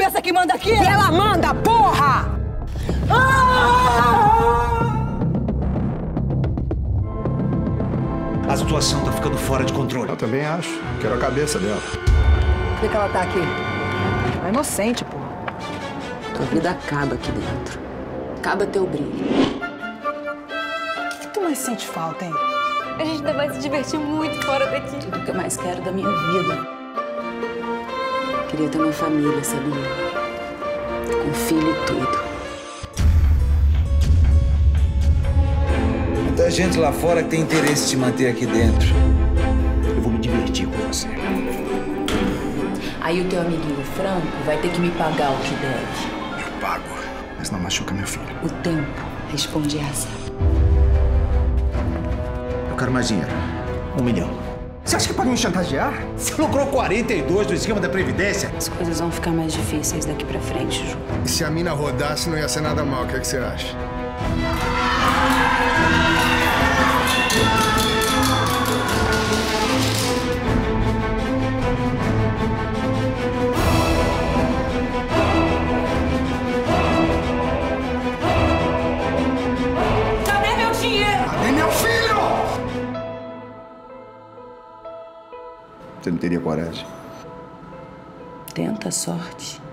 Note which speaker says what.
Speaker 1: cabeça que manda aqui?
Speaker 2: E ela manda, porra!
Speaker 3: A situação tá ficando fora de controle.
Speaker 4: Eu também acho. Quero a cabeça dela.
Speaker 2: Por que ela tá aqui?
Speaker 1: É inocente, pô.
Speaker 5: Tua vida acaba aqui dentro. Acaba teu brilho.
Speaker 1: O que tu mais sente falta, hein?
Speaker 6: A gente ainda vai se divertir muito fora daqui.
Speaker 5: Tudo que eu mais quero da minha vida. Queria ter uma família, sabia? Com filho e tudo.
Speaker 3: Muita gente lá fora que tem interesse em te manter aqui dentro. Eu vou me divertir com você.
Speaker 5: Aí o teu amiguinho Franco vai ter que me pagar o que deve.
Speaker 4: Eu pago, mas não machuca meu filho.
Speaker 5: O tempo responde essa.
Speaker 3: Eu quero mais dinheiro. 1 milhão.
Speaker 4: Você acha que pode me chantagear?
Speaker 3: Você lucrou 42 do esquema da Previdência?
Speaker 5: As coisas vão ficar mais difíceis daqui pra frente, Ju.
Speaker 4: E se a mina rodasse, não ia ser nada mal. O que é que você acha?
Speaker 1: Cadê meu dinheiro?
Speaker 4: Cadê meu filho? Você não teria coragem?
Speaker 5: Tenta a sorte.